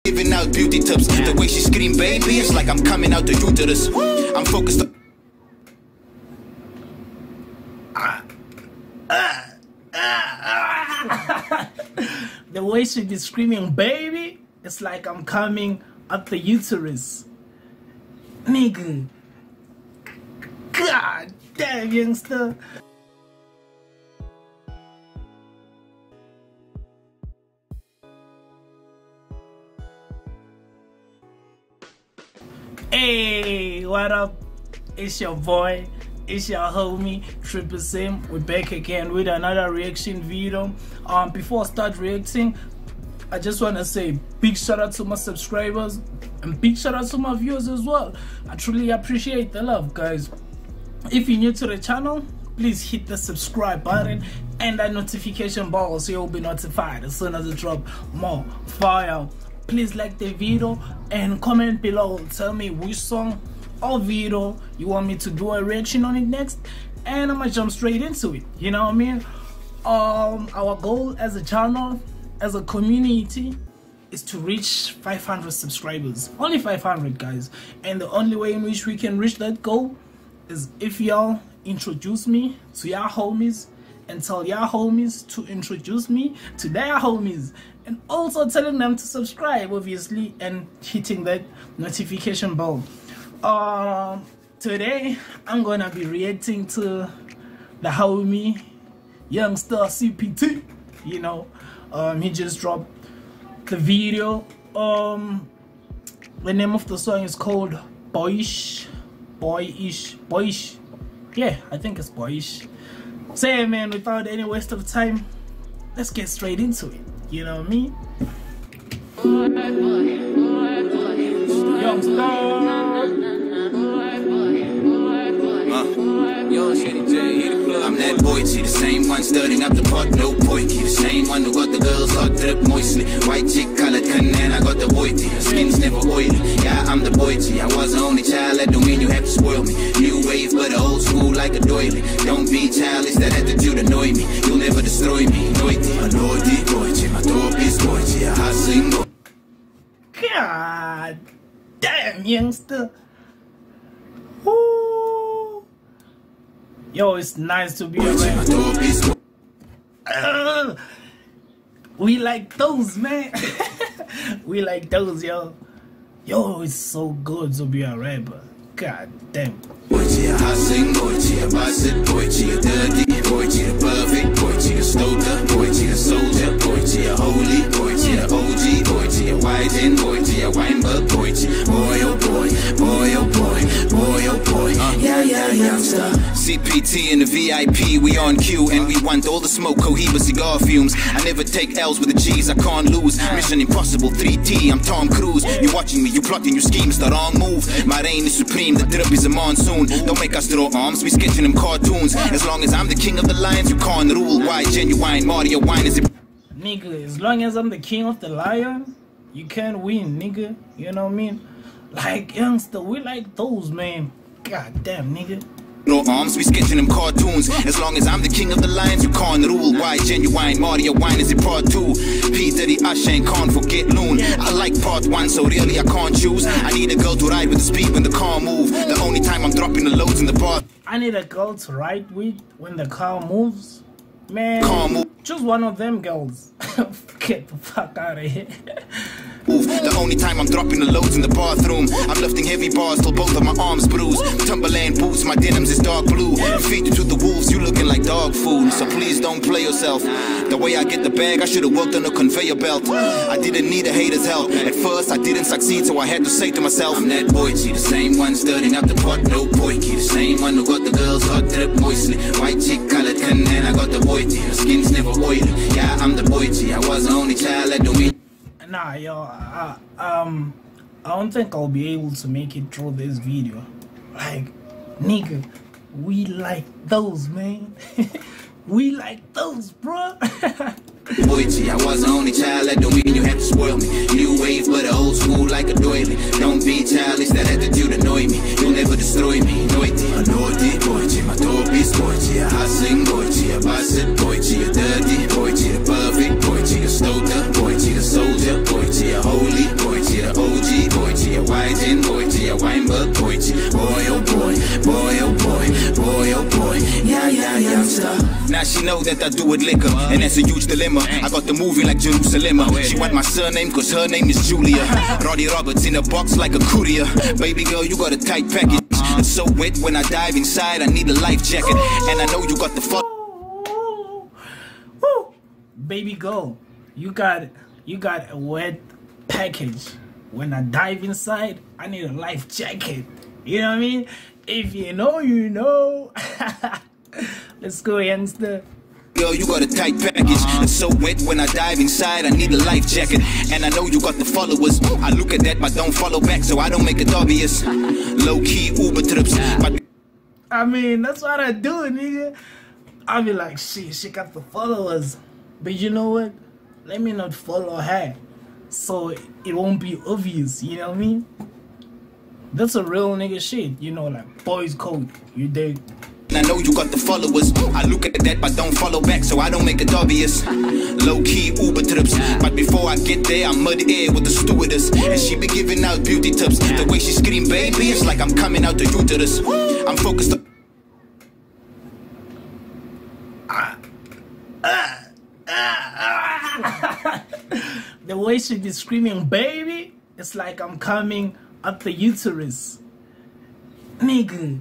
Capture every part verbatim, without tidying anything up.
Giving out beauty tips. The way she scream, baby, it's like I'm coming out the uterus. I'm focused on the way she be screaming, baby, it's like I'm coming up the uterus. Nigga. God damn, youngster. Hey, what up? It's your boy. It's your homie Triple Sim. We're back again with another reaction video. Um, before I start reacting, I just want to say big shout out to my subscribers and big shout out to my viewers as well. I truly appreciate the love, guys. If you're new to the channel, please hit the subscribe button and that notification bell so you'll be notified as soon as I drop more fire. Please like the video and comment below. Tell me which song or video you want me to do a reaction on it next, and I'm gonna jump straight into it. You know what I mean? Um, our goal as a channel, as a community, is to reach five hundred subscribers. Only five hundred, guys. And the only way in which we can reach that goal is if y'all introduce me to your homies and tell your homies to introduce me to their homies, and also telling them to subscribe, obviously, and hitting that notification bell. Um, today I'm gonna be reacting to the homie Youngster C P T. You know, um, he just dropped the video. Um, the name of the song is called Boyish, Boyish, Boyish. Yeah, I think it's Boyish. So yeah, man, without any waste of time, let's get straight into it. You know what I mean? Boy, boy, boy, boy. Youngster. I'm that boy, T, the same one stirring up the pot, no boy, T, the same one who got the girls hot drip moistly. White chick colored cannon, I got the boy, T, her skin's never oily. Yeah, I'm the boy, T, I was the only child, that don't mean you have to spoil me. New wave, but old school like a doily. Don't be childish, that attitude annoy me. You'll never destroy me, Noity, a naughty boy, T, my top is boy, T, a hustling boy. God damn, youngster. Woo. Yo, it's nice to be around. Uh, we like those, man. We like those, yo. Yo, it's so good to be a rapper. God damn. Boy, she a hustling, boy, she a bastard, boy, she a dirty, boy, she a perfect, boy, she a stoker, boy, she a soldier, boy, she a holy, boy, she a O G, boy, she a white end, boy, she a Weinberg, boy, she boy, oh boy, boy, oh boy, boy, oh boy, uh, yeah, yeah, youngster. C P T and the V I P, we on cue, and we want all the smoke, Cohiba cigar fumes. I never take L's with the G's, I can't lose. Mission Impossible three T, I'm Tom Cruise. You watching me, you plotting, you scheme, it's the wrong move. My reign is supreme, the drip is a monsoon. Don't make us throw arms, we sketching them cartoons. As long as I'm the king of the lions, you can't rule. Why genuine Mario wine is it? Nigga, as long as I'm the king of the lion, you can't win, nigga. You know what I mean? Like, youngster, we like those, man. God damn, nigga. No arms, we sketching them cartoons. As long as I'm the king of the lions, you can't rule. Why genuine Mario wine is it part two? P Diddy, Usher, and can't forget Loon. I like part one, so really I can't choose. I need a girl to ride with the speed when the car move. The only time I'm dropping the loads in the bar. I need a girl to ride with when the car moves. Man, car move. Choose one of them girls. Get the fuck out of here. The only time I'm dropping the loads in the bathroom. I'm lifting heavy bars till both of my arms bruise. Timberland boots, my denims is dark blue. Feed you to the wolves, you looking like dog food. So please don't play yourself. The way I get the bag, I should've worked on a conveyor belt. I didn't need a hater's help. At first I didn't succeed, so I had to say to myself, I'm that boy, T, the same one stirring up the pot, no boy, T, the same one who got the girls hot drip moistly. White chick colored cannon, I got the boy, T, her skin's never oily. Yeah, I'm the boy, T, I was the only child, that don't mean. Nah, yo, uh, um, I don't think I'll be able to make it through this video. Like, nigga, we like those, man. We like those, bro. Boy, T, I was the only child, that don't mean you have to spoil me. New wave, but old school like a doily. Don't be childish, that attitude annoy me. You'll never destroy me, Noity. A naughty boy, T, my top is boy, T, a hustling boy, T, a bastard boy, T, a dirty boy, T, a perfect boy, T, a stoker boy, T, a soldier boy, T, a holy boy, T. she know that I do it liquor, and that's a huge dilemma. I got the movie like Jerusalem. She want my surname cause her name is Julia. Roddy Roberts in a box like a courier. Baby girl, you got a tight package. It's so wet when I dive inside, I need a life jacket. And I know you got the fuck. Baby girl, you got you got a wet package. When I dive inside, I need a life jacket. You know what I mean? If you know, you know. Let's go, youngster. Girl, you got a tight package. It's so wet when I dive inside, I need a life jacket. And I know you got the followers. I look at that but don't follow back, so I don't make it obvious. Low-key Uber trips, but I mean, that's what I do, nigga. I be like, shit, she got the followers. But you know what? Let me not follow her, so it won't be obvious, you know what I mean? That's a real nigga shit, you know, like boys code, you dig? I know you got the followers. I look at that but don't follow back, so I don't make it obvious. Low-key Uber trips, but before I get there I'm mud air with the stewardess. And she be giving out beauty tips. The way she scream baby, it's like I'm coming out the uterus. I'm focused on the way she be screaming baby, it's like I'm coming up the uterus. Nigga,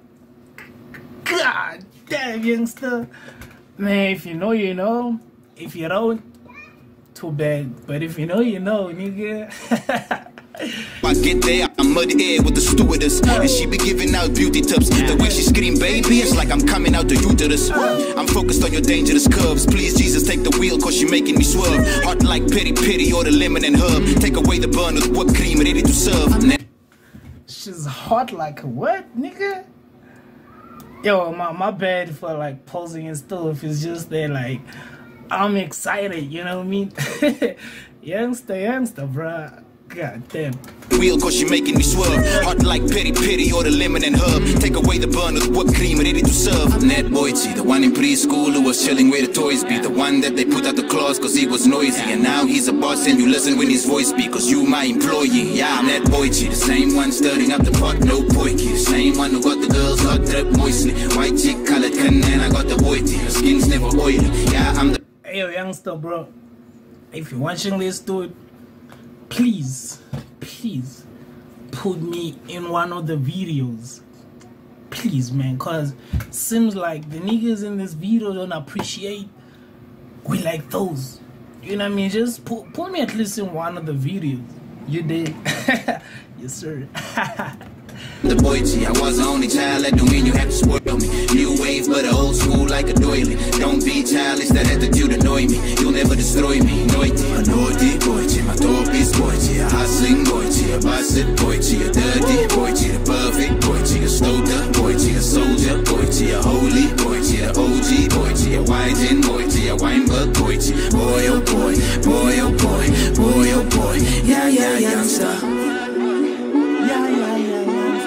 god damn, youngster. Man, if you know, you know. If you don't, too bad. But if you know, you know, nigga. I get there, I'm mud air with the stewardess. And she be giving out beauty tips. The way she scream baby, it's like I'm coming out the uterus. I'm focused on your dangerous curves. Please Jesus, take the wheel cause she making me swerve. Hot like peri peri or the lemon and herb. Take away the burn with whipped cream ready to serve. She's hot like a what, nigga? Yo, my, my bad for like posing and stuff. It's just that like I'm excited, you know what I mean? youngster, youngster, bruh. God damn. Wheel cause she making me swerve. Hot like peri peri or the lemon and herb. Take away the burn with whipped cream ready to serve. Ned Boydie, the one in preschool who was chilling where the toys be. The one that they put out the claws cause he was noisy. And now he's a boss and you listen when his voice speak cause you my employee. Yeah, I'm Ned Boydie, the same one stirring up the pot, no poiky. The same one who got the girls hot drip moistly. White chick colored can and I got the Boydie. Her skin's never oily. Yeah, I'm the Hey yo, youngster, bro. If you're watching this, dude, please, please put me in one of the videos. Please, man, cause seems like the niggas in this video don't appreciate we like those. You know what I mean? Just put, put me at least in one of the videos. You did. Yes, sir. The Boydie, I was the only child, that don't mean you have to spoil me. New wave, but old school like a doily. Don't be childish, that attitude annoy me. You'll never destroy me, Noity. A naughty Boydie, my top is Boydie. A hustling Boydie, a busted Boydie. A dirty Boydie, the perfect Boydie. A stoker Boydie, a soldier Boydie. A holy Boydie, a O G Boydie. A white in Boydie, a Weinberg Boydie. Boy oh boy, boy oh boy, boy oh boy. Yeah, yeah, youngster. Yeah, yeah, yeah.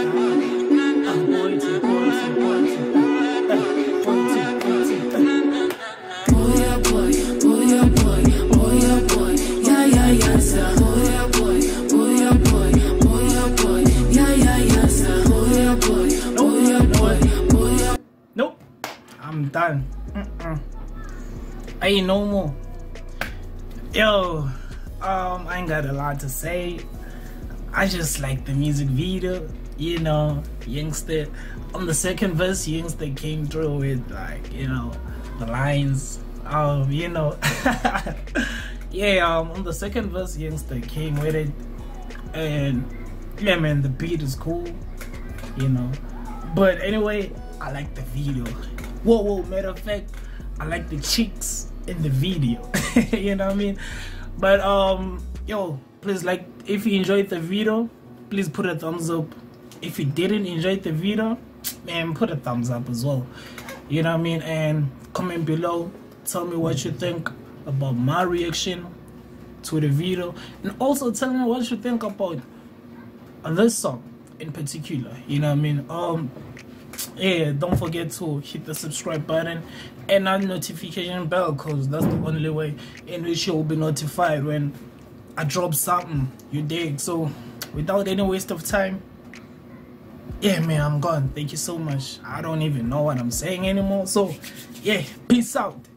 Nope, I'm done. Mm-mm. I ain't no more. Yo, um, I ain't got a lot to say. I just like the music video, you know. Youngster on the second verse, Youngster came through with like, you know, the lines. Um, you know, yeah. Um, on the second verse, Youngster came with it, and yeah, man, the beat is cool, you know. But anyway, I like the video. Whoa, whoa. Matter of fact, I like the chicks in the video. You know what I mean? But um, yo, please, like, if you enjoyed the video, please put a thumbs up. If you didn't enjoy the video, man, put a thumbs up as well. You know what I mean? And comment below, tell me what you think about my reaction to the video, and also tell me what you think about this song in particular. You know what I mean? Um, yeah, don't forget to hit the subscribe button and that notification bell, cause that's the only way in which you'll be notified when I drop something. You dig? So, without any waste of time, yeah, man, I'm gone. Thank you so much. I don't even know what I'm saying anymore. So yeah, peace out.